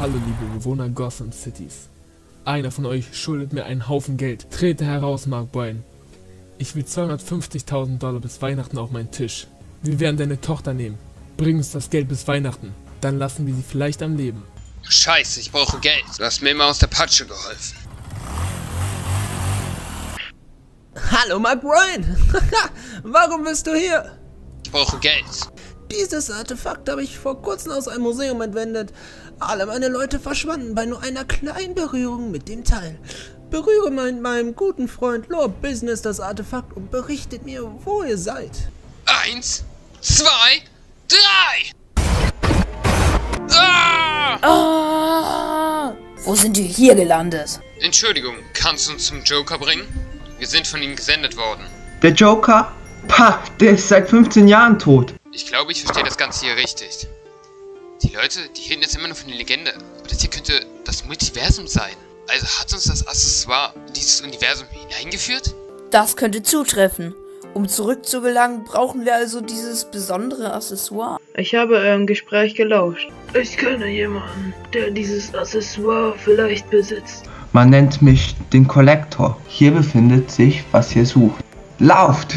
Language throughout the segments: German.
Hallo liebe Bewohner Gotham Cities. Einer von euch schuldet mir einen Haufen Geld. Trete heraus, Mark Bryan. Ich will $250.000 bis Weihnachten auf meinen Tisch. Wir werden deine Tochter nehmen. Bring uns das Geld bis Weihnachten. Dann lassen wir sie vielleicht am Leben. Scheiße, ich brauche Geld. Du hast mir immer aus der Patsche geholfen. Hallo Mark Bryan. Warum bist du hier? Ich brauche Geld. Dieses Artefakt habe ich vor kurzem aus einem Museum entwendet. Alle meine Leute verschwanden bei nur einer kleinen Berührung mit dem Teil. Berühre meinem guten Freund Lord Business das Artefakt und berichtet mir, wo ihr seid. 1, 2, 3! Wo sind wir hier gelandet? Entschuldigung, kannst du uns zum Joker bringen? Wir sind von ihm gesendet worden. Der Joker? Pah, der ist seit 15 Jahren tot. Ich glaube, ich verstehe das Ganze hier richtig. Die Leute, die reden jetzt immer nur von der Legende. Aber das hier könnte das Multiversum sein. Also hat uns das Accessoire in dieses Universum hineingeführt? Das könnte zutreffen. Um zurückzugelangen, brauchen wir also dieses besondere Accessoire. Ich habe eurem Gespräch gelauscht. Ich kenne jemanden, der dieses Accessoire vielleicht besitzt. Man nennt mich den Kollektor. Hier befindet sich, was ihr sucht. Lauft!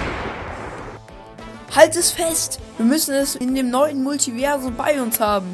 Halt es fest! Wir müssen es in dem neuen Multiversum bei uns haben.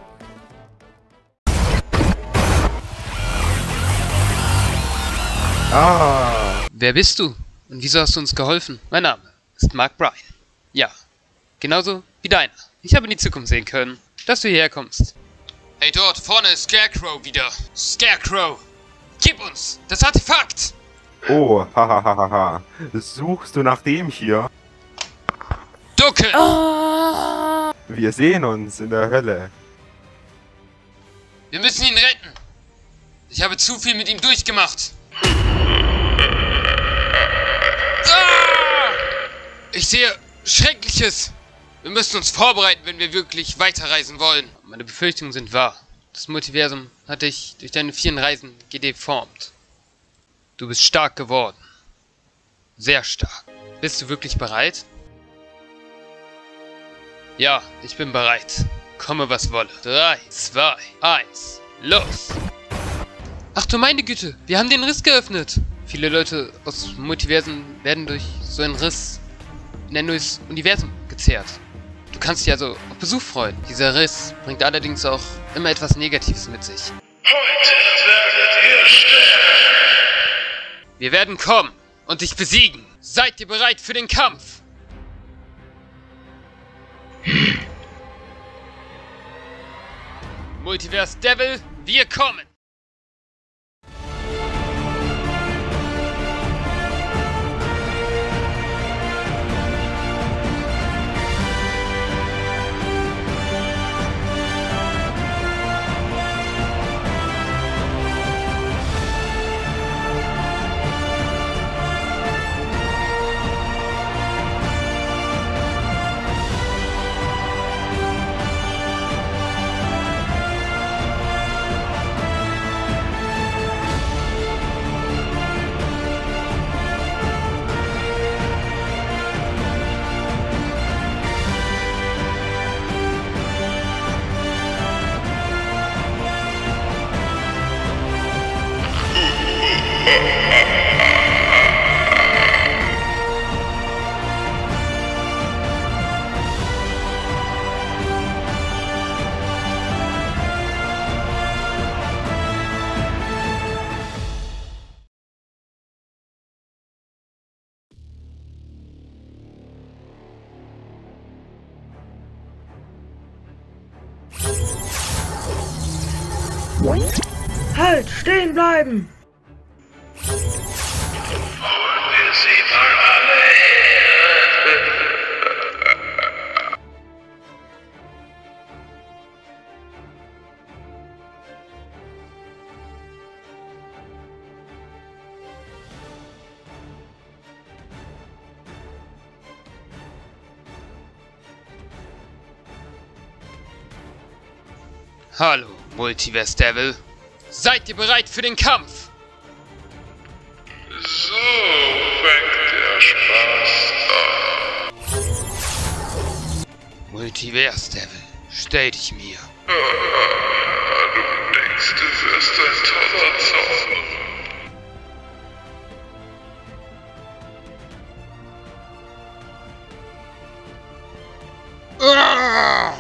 Wer bist du? Und wieso hast du uns geholfen? Mein Name ist Mark Bryan. Ja, genauso wie deiner. Ich habe in die Zukunft sehen können, dass du hierher kommst. Hey, dort vorne ist Scarecrow wieder. Scarecrow! Gib uns das Artefakt! Oh, hahaha. Suchst du nach dem hier? Ducke! Wir sehen uns in der Hölle. Wir müssen ihn retten. Ich habe zu viel mit ihm durchgemacht. Ich sehe Schreckliches. Wir müssen uns vorbereiten, wenn wir wirklich weiterreisen wollen. Meine Befürchtungen sind wahr. Das Multiversum hat dich durch deine vielen Reisen gedeformt. Du bist stark geworden. Sehr stark. Bist du wirklich bereit? Ja, ich bin bereit. Komme was wolle. 3, 2, 1, los! Ach du meine Güte, wir haben den Riss geöffnet. Viele Leute aus Multiversen werden durch so einen Riss in ein neues Universum gezerrt. Du kannst dich also auf Besuch freuen. Dieser Riss bringt allerdings auch immer etwas Negatives mit sich. Heute werdet ihr sterben. Wir werden kommen und dich besiegen. Seid ihr bereit für den Kampf? Multiverse Devil, wir kommen! Halt, stehen bleiben! Holen wir sie mal alle her. Hallo, Multiverse Devil. Seid ihr bereit für den Kampf? So fängt der Spaß an. Multiverse Devil, stell dich mir. Du denkst, du wirst ein toller Zauberer. Ah!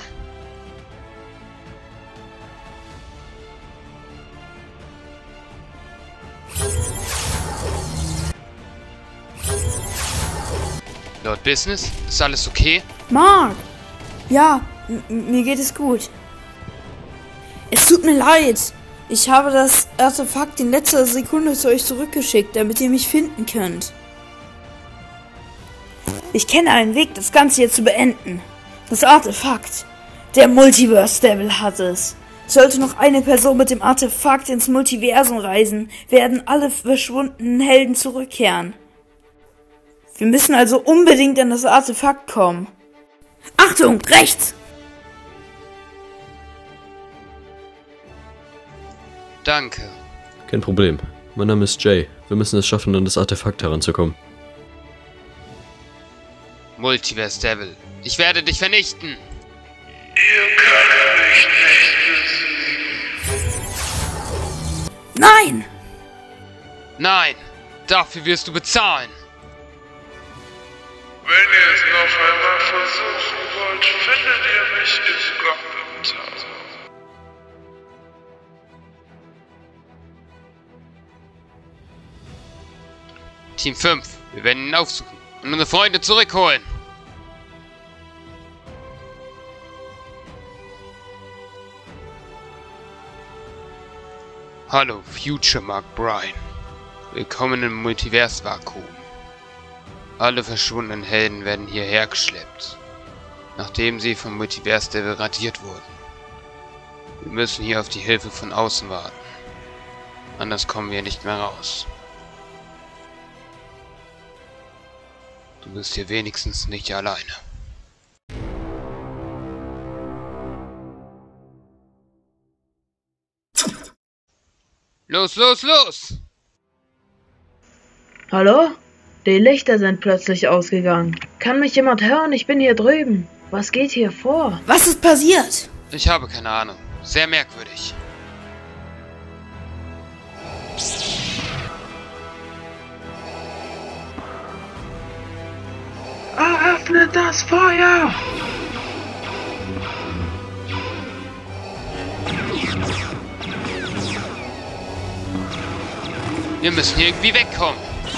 Lord Business, ist alles okay? Mark! Ja, mir geht es gut. Es tut mir leid. Ich habe das Artefakt in letzter Sekunde zu euch zurückgeschickt, damit ihr mich finden könnt. Ich kenne einen Weg, das Ganze hier zu beenden. Das Artefakt. Der Multiverse Devil hat es. Sollte noch eine Person mit dem Artefakt ins Multiversum reisen, werden alle verschwundenen Helden zurückkehren. Wir müssen also unbedingt an das Artefakt kommen. Achtung, rechts! Danke. Kein Problem. Mein Name ist Jay. Wir müssen es schaffen, an das Artefakt heranzukommen. Multiverse Devil, ich werde dich vernichten. Ihr könnt mich nicht besiegen. Nein! Nein, dafür wirst du bezahlen. Wenn ihr es noch einmal versuchen wollt, findet ihr mich im Gotham Tower. Team 5, wir werden ihn aufsuchen und unsere Freunde zurückholen. Hallo, Future Mark Bryan. Willkommen im Multivers-Vakuum. Alle verschwundenen Helden werden hierher geschleppt, nachdem sie vom Multiverse Devil radiert wurden. Wir müssen hier auf die Hilfe von außen warten. Anders kommen wir nicht mehr raus. Du bist hier wenigstens nicht alleine. Los, los, los! Hallo? Die Lichter sind plötzlich ausgegangen. Kann mich jemand hören? Ich bin hier drüben. Was geht hier vor? Was ist passiert? Ich habe keine Ahnung. Sehr merkwürdig. Eröffnet das Feuer! Wir müssen hier irgendwie wegkommen.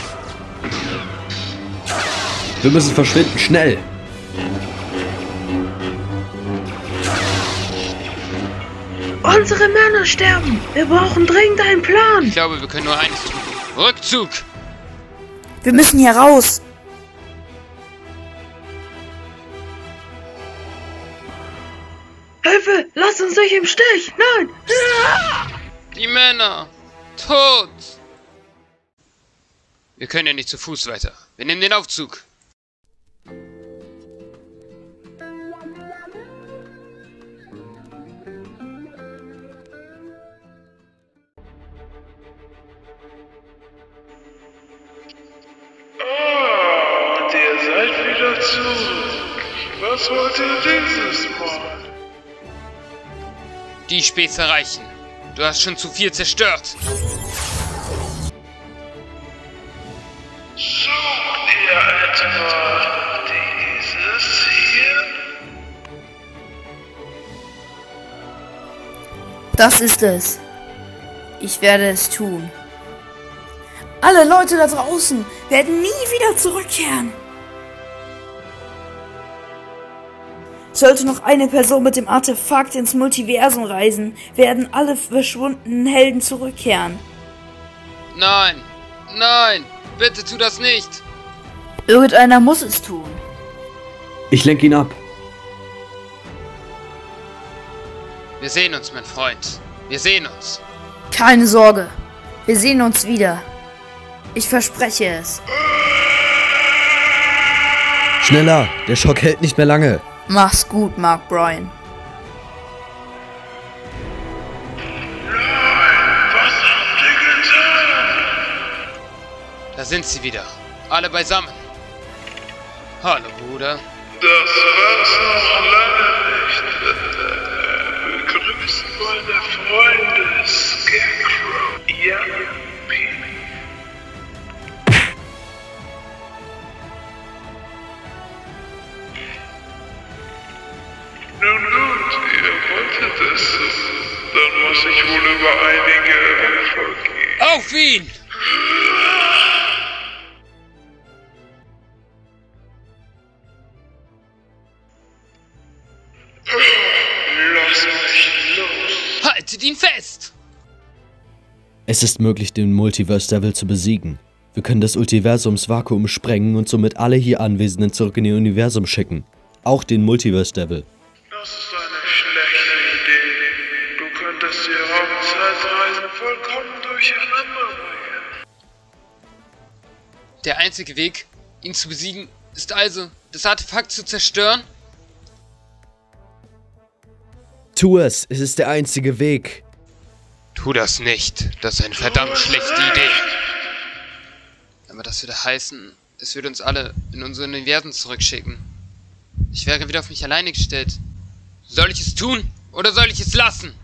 Wir müssen verschwinden, schnell! Unsere Männer sterben! Wir brauchen dringend einen Plan! Ich glaube, wir können nur eines tun. Rückzug! Wir müssen hier raus. Hilfe! Lasst uns nicht im Stich! Nein! Die Männer! Tot! Wir können ja nicht zu Fuß weiter. Wir nehmen den Aufzug. Und ihr seid wieder zurück. Was wollt ihr dieses Mal? Die Späße reichen. Du hast schon zu viel zerstört. Sucht ihr etwa dieses hier? Das ist es. Ich werde es tun. Alle Leute da draußen werden nie wieder zurückkehren. Sollte noch eine Person mit dem Artefakt ins Multiversum reisen, werden alle verschwundenen Helden zurückkehren. Nein! Nein! Bitte tu das nicht! Irgendeiner muss es tun. Ich lenke ihn ab. Wir sehen uns, mein Freund. Wir sehen uns. Keine Sorge. Wir sehen uns wieder. Ich verspreche es. Schneller! Der Schock hält nicht mehr lange. Mach's gut, Mark Bryan. Was habt ihr getan? Da sind sie wieder. Alle beisammen. Hallo, Bruder. Das war's noch lange nicht. Begrüßt meine Freunde. einige vergehen. Auf ihn! Lass mich los. Haltet ihn fest! Es ist möglich, den Multiverse Devil zu besiegen. Wir können das Multiversumsvakuum sprengen und somit alle hier Anwesenden zurück in ihr Universum schicken. Auch den Multiverse Devil. Das ist eine schlechte Idee. Du könntest die Raumzeitreisen vollkommen durcheinander bringen. Der einzige Weg, ihn zu besiegen, ist also, das Artefakt zu zerstören? Tu es ist der einzige Weg. Tu das nicht. Das ist eine verdammt schlechte Idee. Aber das würde heißen, es würde uns alle in unsere Universen zurückschicken. Ich wäre wieder auf mich alleine gestellt. Soll ich es tun oder soll ich es lassen?